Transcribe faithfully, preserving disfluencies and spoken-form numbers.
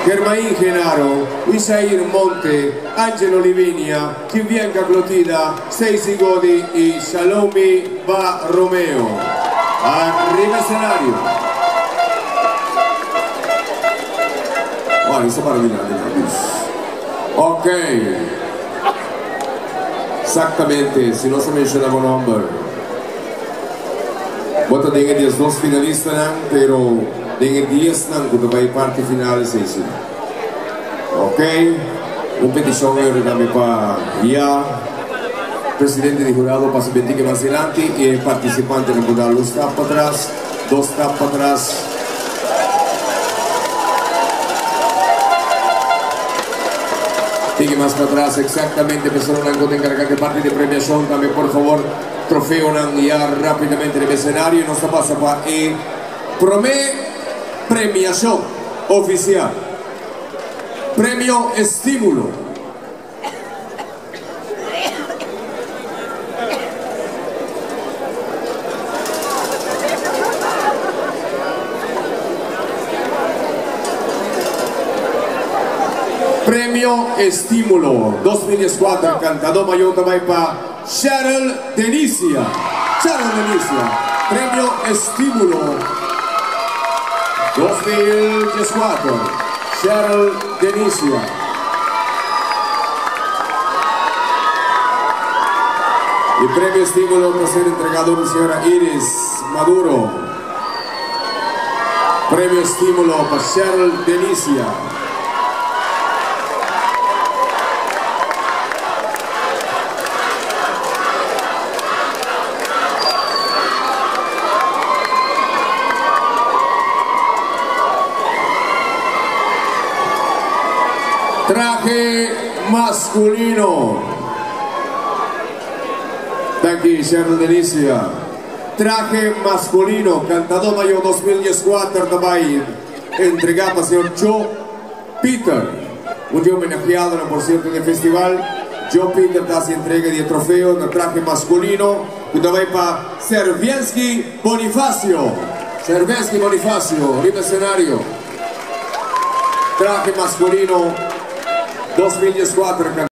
Germain Genaro, Isair Monte, Angelo Livinia, Kivianca Clotilda, Stacy Godi y Shalomi Va Romeo. Arriba escenario. Vale, sto parlando. Ok. Exactamente, si no se mencionaba number. Bota dengan dia dos finalistas nang, pero dengan dia nang kuda bay parte final sesi. Ok, un petición que kami pa ya presidente di jurado pasa venti que más adelante y el participante no puede dar dos tap para atrás, dos tap para atrás. Sigue más para atrás, exactamente, persona que tenga encargar de parte de premiación también, por favor, trofeo ya rápidamente en el escenario y nos pasa para el promé premiación oficial, premio estímulo. Premio Estímulo dos mil cuatro, cantador mayor también para Cheryl Delicia. Cheryl Delicia, Premio Estímulo dos mil cuatro, Cheryl Delicia. El Premio Estímulo va a ser entregado a la señora Iris Maduro. Premio Estímulo para Cheryl Delicia. Traje masculino. De aquí, Cheryl Delicia. Traje masculino, cantador mayor dos mil cuatro también. Entregado al señor Joe Peter. Un día homenajeado, por cierto, en el festival. Joe Peter hace entrega de trofeo de traje masculino. Y también para Serviensky Bonifacio. Serviensky Bonifacio, arriba escenario. Traje masculino dos mil cuatro.